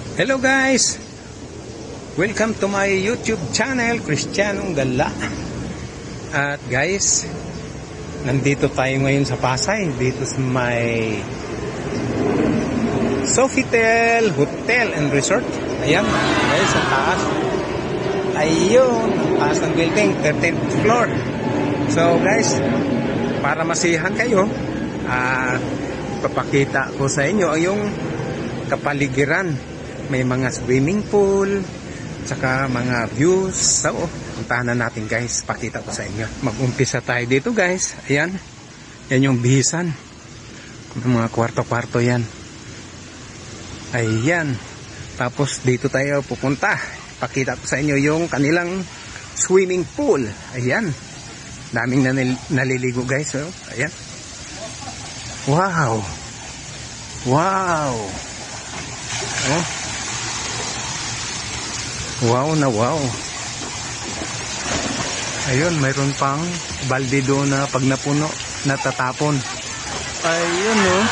Hello guys! Welcome to my YouTube channel, Cristianong Gala. At guys, nandito tayo ngayon sa Pasay, dito sa may Sofitel Hotel and Resort. Ayan guys, ang taas. Ayun, ang taas ng building, 13th floor. So guys, para masiyahan kayo, papakita ko sa inyo yung kapaligiran. May mga swimming pool, saka mga views. So, puntahan na natin guys. Pakita ko sa inyo. Mag-umpisa tayo dito guys. Ayan. Yan yung bihisan. Mga kwarto-kwarto yan. Ayan. Tapos dito tayo pupunta. Pakita ko sa inyo yung kanilang swimming pool. Ayan. Daming naliligo guys. So, ayan. Wow. Wow. Oh. Wow na wow. Ayun, mayroon pang balde doon na pag napuno, natatapon. Ayun oh.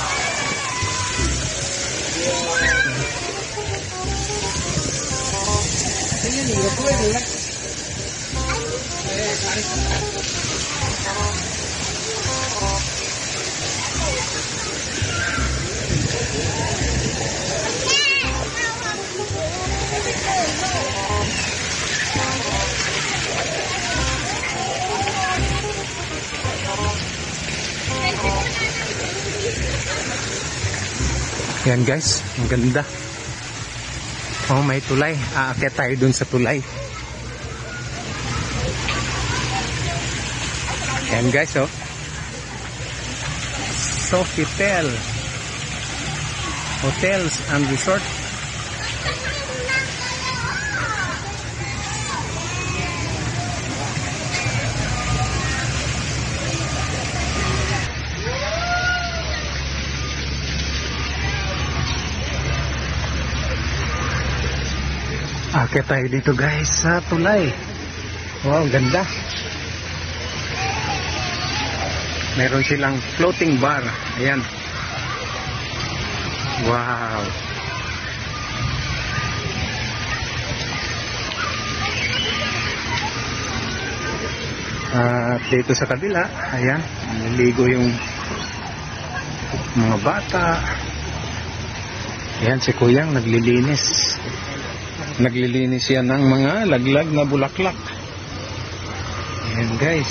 Yan guys, ang ganda. Oh, may tulay. Aakyat tayo dun sa tulay. Yan guys, oh. Sofitel Hotels and Resort. Akit tayo dito guys sa tulay. Wow, ganda. Meron silang floating bar. Ayan. Wow. Dito sa kabila, ayan, naligo yung mga bata. Ayan, si Kuyang naglilinis. Naglilinis yan ng mga laglag na bulaklak. Ayan guys.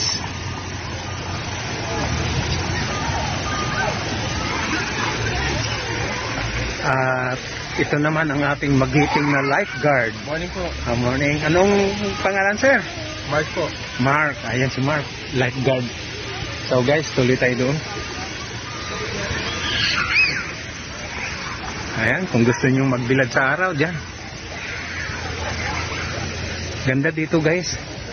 At ito naman ang ating magiting na lifeguard. Morning po. Morning. Anong pangalan sir? Mark po. Mark. Ayan si Mark. Lifeguard. So guys, tuloy tayo doon. Ayan, kung gusto nyo magbilad sa araw dyan. Ganda dito guys.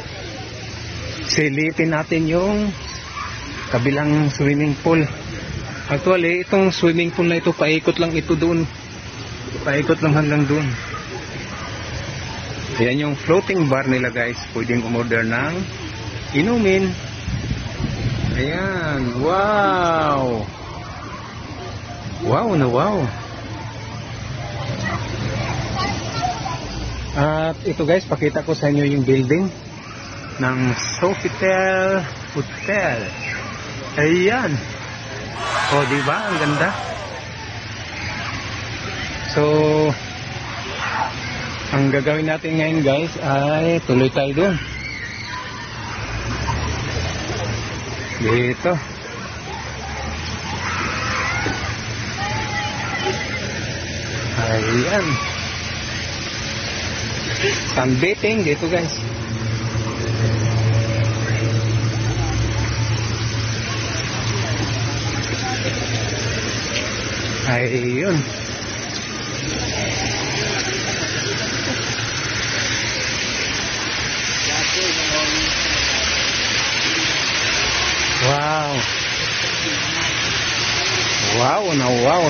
Silipin natin yung kabilang swimming pool. Actually, itong swimming pool na ito, paikot lang ito doon. Paikot lang hanggang doon. Ayan yung floating bar nila guys. Pwedeng umorder ng inumin. Ayan. Wow. Wow na wow. At ito guys, pakita ko sa inyo yung building ng Sofitel Hotel. Ayan. O, diba? Ang ganda. So, ang gagawin natin ngayon guys ay tuloy tayo doon. Dito. Ayan. Sunbathing dito guys. Ayun. Wow. Wow na wow.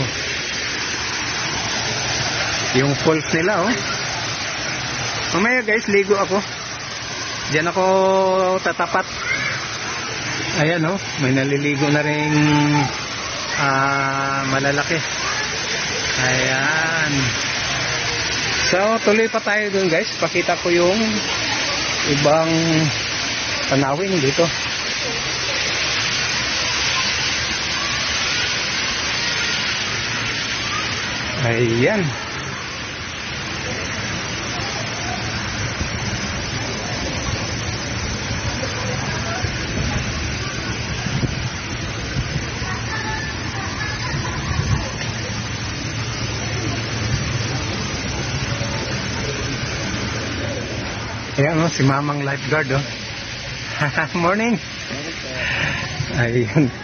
Yung falls nila oh. Mamaya guys, ligo ako. Diyan ako tatapat. Ayan oh, may naliligo na ring malalaki. Ayan. So, tuloy pa tayo dun guys. Pakita ko yung ibang tanawin dito. Ayan. Ayan o, si Mamang lifeguard o. Morning. Ayan.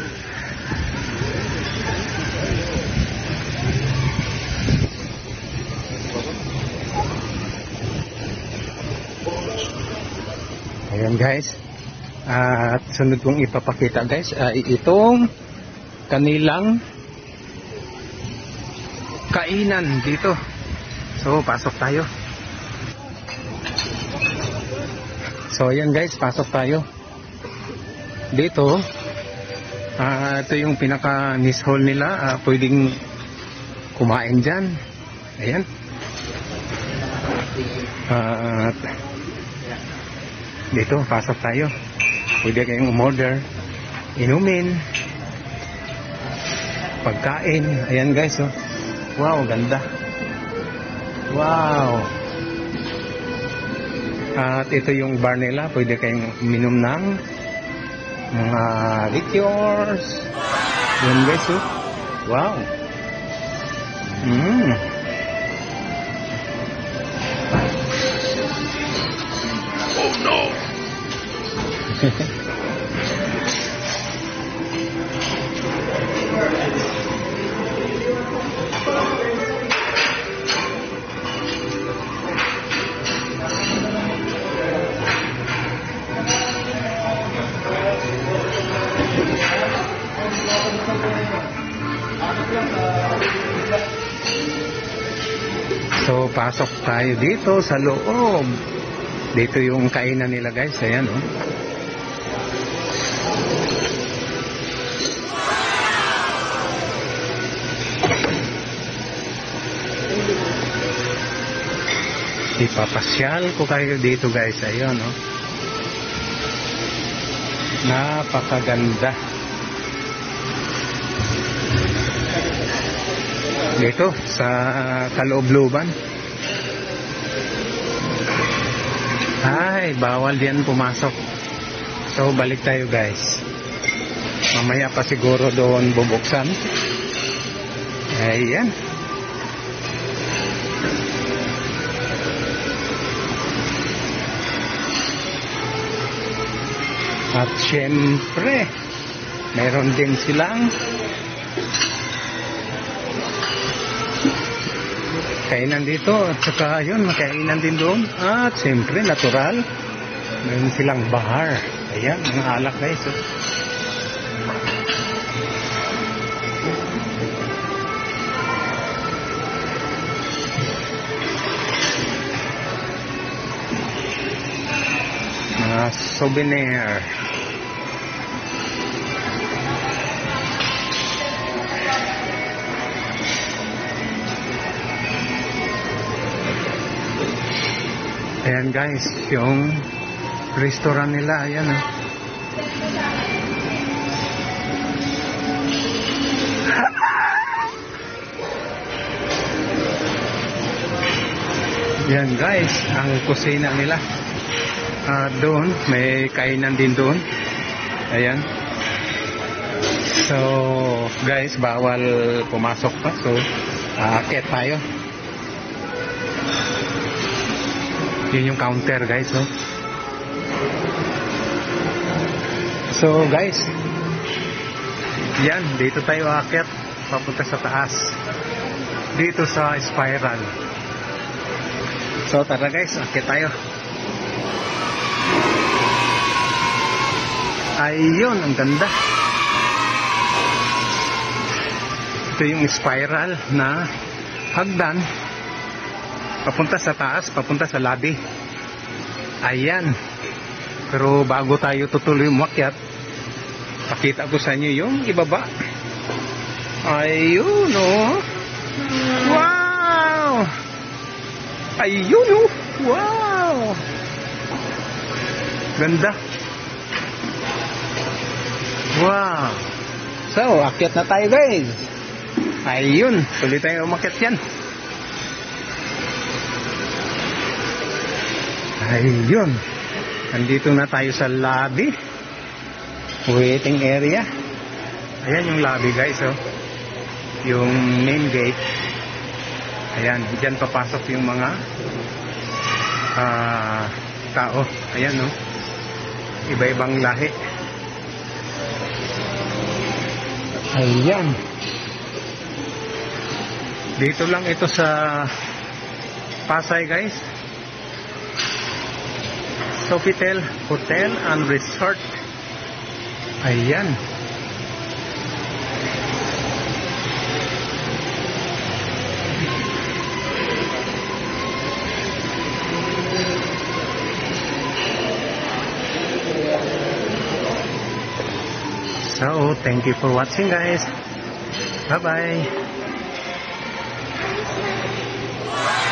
Ayan guys. At sunod kong ipapakita guys ay itong kanilang kainan dito. So pasok tayo. So ayan guys, pasok tayo. Dito ito yung pinaka miss hall nila. Pwedeng kumain dyan. Ayan. At dito, pasok tayo. Pwede kayong umorder, inumin, pagkain. Ayan guys, oh. Wow, ganda. Wow. At ito yung bar nila. Pwede kayong uminom ng mga liqueurs. Ayan guys, oh. Wow. Oh no. So pasok tayo dito sa loob. Dito yung kainan nila guys. Ayan oh. Ipapasyal ko kayo dito guys. Ayan oh. Napakaganda. Dito sa kaloob-looban. Ay, bawal yan pumasok. So, balik tayo guys. Mamaya pa siguro doon bubuksan. Ayan. At syempre, meron din silang kainan dito. At saka yun, makainan din doon. At syempre, natural. Meron silang bar. Ayan, mga alak guys. Mga souvenir. Ayan guys, yung restaurant nila, ayan oh. Ayan guys, ang kusina nila. Doon, may kainan din doon. Ayan. So, guys, bawal pumasok pa. So, aakyat tayo. Yun yung counter guys oh. So guys, yan, dito tayo aakyat papunta sa taas, dito sa spiral. So tara guys, aakyat tayo. Ayun, ang ganda. Ito yung spiral na hagdan papunta sa taas, papunta sa lobby. Ayan. Pero bago tayo tutuloy umakyat, pakita ko sa inyo yung ibaba. Ayun oh. Wow! Ayun oh. Wow. Ganda. Wow. So, akyat na tayo guys. Ayun, tuloy tayo umakyat yan. Ayun. Nandito na tayo sa lobby. Waiting area. Ayan yung lobby guys oh. Yung main gate. Ayan, dyan papasok yung mga tao. Ayan oh. Iba-ibang lahi. Ayan. Dito lang ito sa Pasay guys. Sofitel Hotel and Resort. Ayan. So, thank you for watching guys. Bye-bye.